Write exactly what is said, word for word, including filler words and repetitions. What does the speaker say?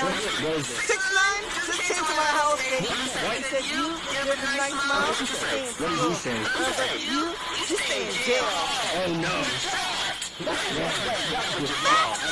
Six nine just came to my house and he said, you give a nice mom, you stay in What did he say? I was like, you, you stay in jail. Oh no.